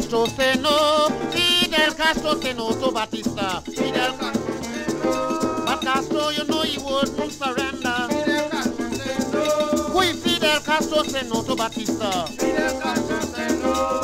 Castro say no. Fidel Castro say no to Batista. Fidel Castro say no. But Castro, you know he wouldn't surrender. Fidel Castro say no. Why Fidel Castro say no to Batista? Fidel Castro say no.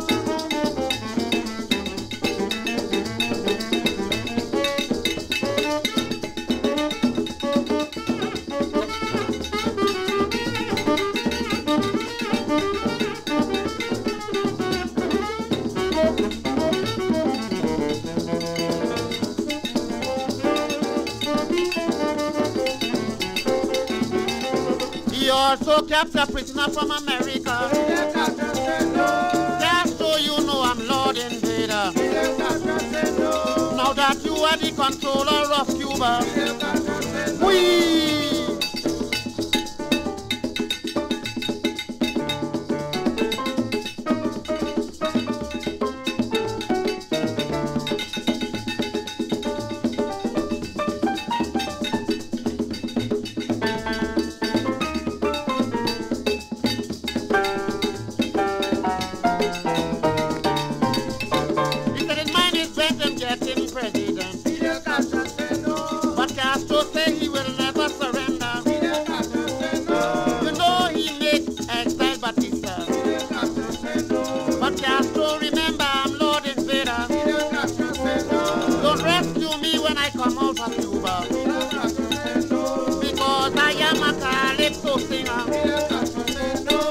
He also captured a prisoner from America. Fidel Castro say no. Castro, you know I'm Lord Invader. Fidel Castro say no. Now that you are the controller of Cuba, Fidel Castro say no. we. Getting president. Fidel Castro say no. But Castro say he will never surrender. Fidel Castro say no. You know he made exile Batista. Fidel Castro say no. But Castro, remember I'm Lord Invader. Fidel Castro say no. Don't rescue me when I come out of Cuba. Fidel Castro say no. Because I am a Calypso singer. Fidel Castro say no.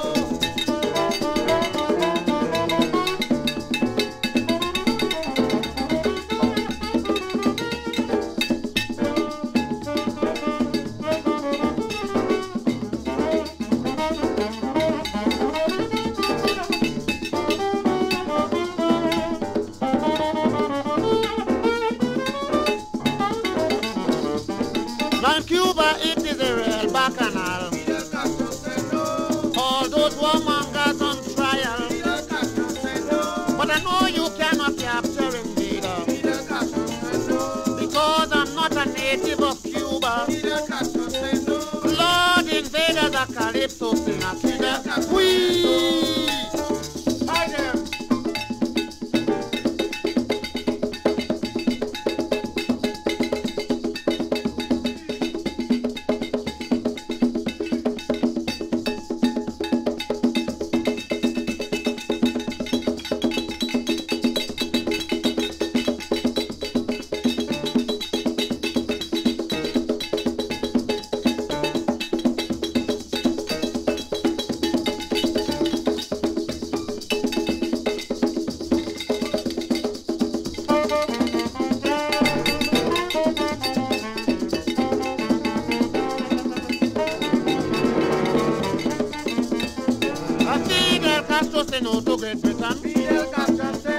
Now in Cuba it is a real bacchanal. Fidel Castro say no. All those warmongers on trial. Fidel Castro say no. But I know you cannot capture Invader. Fidel Castro say no. Because I'm not a native of Cuba. Fidel Castro say no. Lord Invader, the Calypso singer. Fidel Castro We. Hi there. Fidel Castro say no to Great Britain. Fidel Castro say